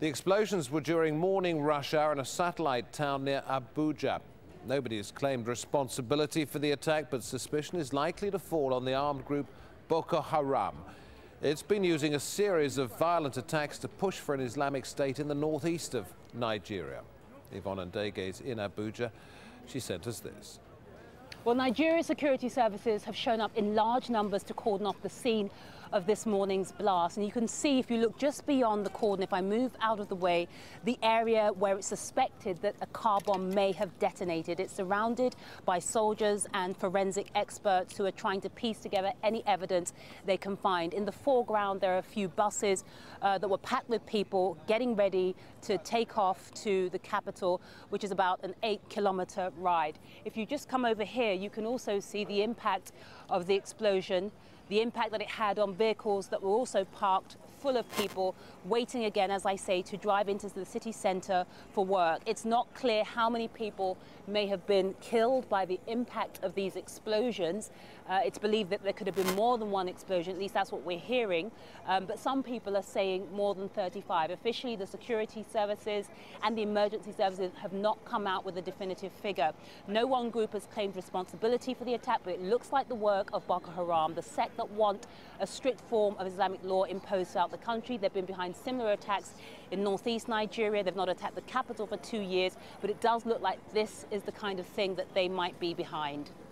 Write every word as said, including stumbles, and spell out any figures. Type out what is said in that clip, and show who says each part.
Speaker 1: The explosions were during morning rush hour in a satellite town near Abuja. Nobody has claimed responsibility for the attack, but suspicion is likely to fall on the armed group Boko Haram. It's been using a series of violent attacks to push for an Islamic state in the northeast of Nigeria. Yvonne Ndege is in Abuja. She sent us this.
Speaker 2: Well, Nigeria's security services have shown up in large numbers to cordon off the scene of this morning's blast. And you can see, if you look just beyond the cordon, if I move out of the way, the area where it's suspected that a car bomb may have detonated. It's surrounded by soldiers and forensic experts who are trying to piece together any evidence they can find. In the foreground, there are a few buses uh, that were packed with people getting ready to take off to the capital, which is about an eight kilometer ride. If you just come over here, you can also see the impact of the explosion, the impact that it had on vehicles that were also parked full of people waiting again, as I say, to drive into the city centre for work. It's not clear how many people may have been killed by the impact of these explosions. Uh, it's believed that there could have been more than one explosion, at least that's what we're hearing. Um, but some people are saying more than thirty-five. Officially, the security services and the emergency services have not come out with a definitive figure. No one group has claimed responsibility for the attack, but it looks like the work of Boko Haram, the sect that want a strict form of Islamic law imposed throughout the country. They've been behind similar attacks in northeast Nigeria. They've not attacked the capital for two years, but it does look like this is the kind of thing that they might be behind.